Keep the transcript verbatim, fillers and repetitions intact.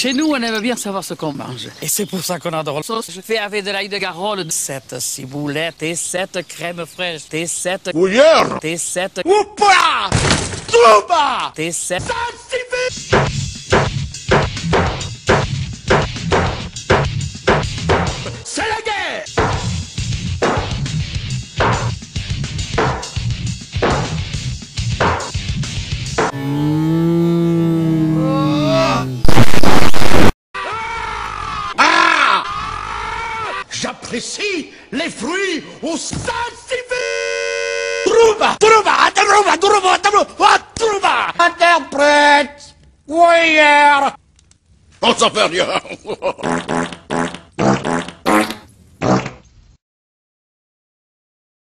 Chez nous, on aime bien savoir ce qu'on mange. Et c'est pour ça qu'on adore la sauce. Je fais avec de l'ail de Garole, sept ciboulettes et sept crèmes fraîches, et sept Bouilleur, et sept Oupa, Trouba, et sept c'est la guerre. Ah, j'apprécie les fruits au salsifis. Trouba, trouba, trouba, trouba, trouba, trouba. Interprète, voyeur. On s'en fait rien.